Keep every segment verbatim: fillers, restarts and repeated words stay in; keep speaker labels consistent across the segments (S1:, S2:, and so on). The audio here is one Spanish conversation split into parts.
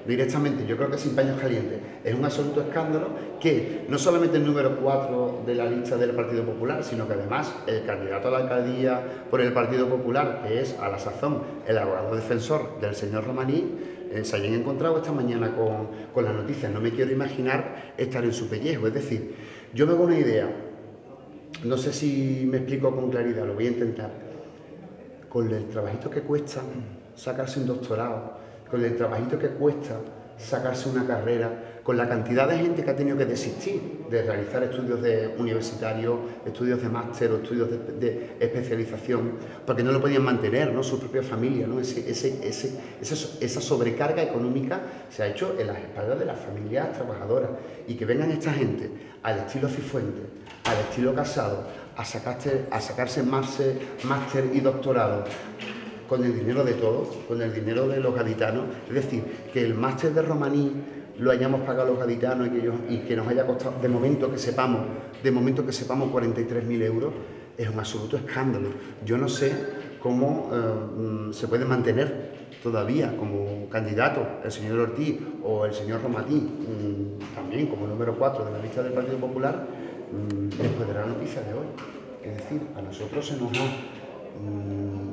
S1: directamente, yo creo que sin paños calientes. Es un absoluto escándalo que no solamente el número cuatro de la lista del Partido Popular, sino que además el candidato a la alcaldía por el Partido Popular, que es a la sazón el abogado defensor del señor Romaní, eh, se hayan encontrado esta mañana con, con la noticia. No me quiero imaginar estar en su pellejo. Es decir, yo me hago una idea, no sé si me explico con claridad, lo voy a intentar. Con el trabajito que cuesta sacarse un doctorado, con el trabajito que cuesta sacarse una carrera, con la cantidad de gente que ha tenido que desistir de realizar estudios de universitarios, estudios de máster o estudios de, de especialización, porque no lo podían mantener, ¿no? Su propia familia, ¿no? Ese, ese, ese, esa, esa sobrecarga económica se ha hecho en las espaldas de las familias trabajadoras, y que vengan esta gente al estilo Cifuentes, al estilo Casado, a, sacarse, a sacarse máster, máster y doctorado con el dinero de todos, con el dinero de los gaditanos. Es decir, que el máster de Romaní lo hayamos pagado los gaditanos y que, ellos, y que nos haya costado, de momento que sepamos, de momento que sepamos cuarenta y tres mil euros, es un absoluto escándalo. Yo no sé cómo eh, se puede mantener todavía como candidato el señor Ortiz o el señor Romaní, mmm, también como número cuatro de la lista del Partido Popular, mmm, después de la noticia de hoy. Es decir, a nosotros se nos ha mmm,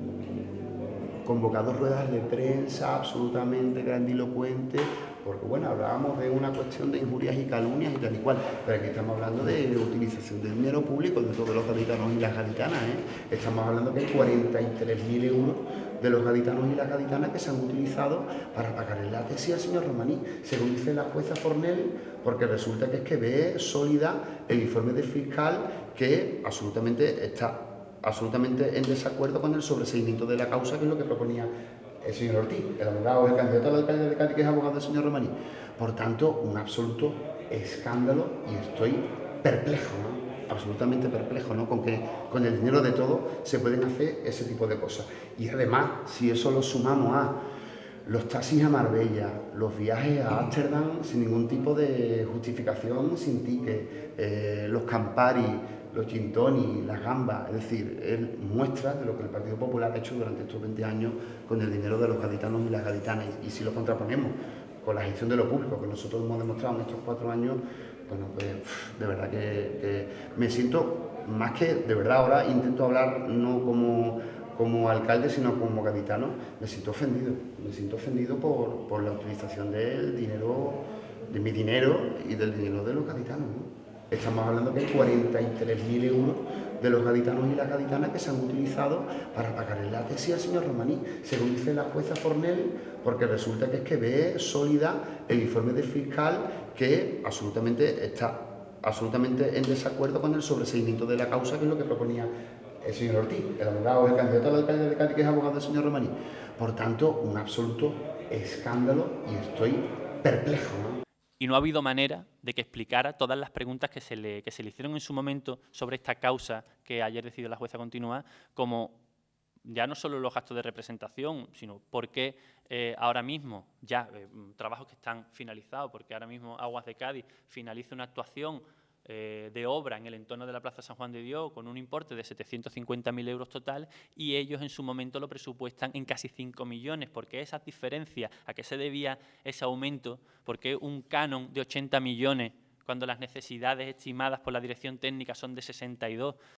S1: convocado ruedas de prensa absolutamente grandilocuentes, porque bueno, hablábamos de una cuestión de injurias y calumnias y tal y cual, pero aquí estamos hablando de utilización de dinero público de todos los gaditanos y las gaditanas, ¿eh? Estamos hablando que hay cuarenta y tres mil euros de los gaditanos y las gaditanas que se han utilizado para pagar la tesis al señor Romaní, según dice la jueza Fornelli, porque resulta que es que ve sólida el informe del fiscal que absolutamente está absolutamente en desacuerdo con el sobreseimiento de la causa, que es lo que proponía el señor Ortiz, el abogado, el candidato al alcalde de Cádiz, que es abogado del señor Romaní. Por tanto, un absoluto escándalo, y estoy perplejo, ¿no? Absolutamente perplejo, ¿no? Con que con el dinero de todo se pueden hacer ese tipo de cosas. Y además, si eso lo sumamos a los taxis a Marbella, los viajes a Ámsterdam sin ningún tipo de justificación, sin ticket, eh, los Campari, los gin tonic, las gambas, es decir, él muestra de lo que el Partido Popular ha hecho durante estos veinte años con el dinero de los gaditanos y las gaditanas. Y, y si lo contraponemos con la gestión de lo público que nosotros hemos demostrado en estos cuatro años, bueno, pues de verdad que, que me siento, más que de verdad ahora intento hablar no como, como alcalde, sino como gaditano, me siento ofendido, me siento ofendido por, por la utilización del dinero, de mi dinero y del dinero de los gaditanos, ¿no? Estamos hablando que hay cuarenta y tres mil euros de los gaditanos y las gaditanas que se han utilizado para pagar la tesis al señor Romaní, según dice la jueza Fornelli, porque resulta que es que ve sólida el informe del fiscal que absolutamente está absolutamente en desacuerdo con el sobreseimiento de la causa, que es lo que proponía el señor Ortiz, el abogado, el candidato al alcalde de Cádiz, que es abogado del señor Romaní. Por tanto, un absoluto escándalo, y estoy perplejo, ¿no?
S2: Y no ha habido manera de que explicara todas las preguntas que se le, que se le hicieron en su momento sobre esta causa que ayer decidió la jueza continuar, como ya no solo los gastos de representación, sino por qué eh, ahora mismo, ya eh, trabajos que están finalizados, porque ahora mismo Aguas de Cádiz finaliza una actuación eh, de obra en el entorno de la Plaza San Juan de Dios con un importe de setecientos cincuenta mil euros total, y ellos en su momento lo presupuestan en casi cinco millones. ¿Por qué esas diferencias? ¿A qué se debía ese aumento? ¿Por qué un canon de ochenta millones cuando las necesidades estimadas por la dirección técnica son de sesenta y dos?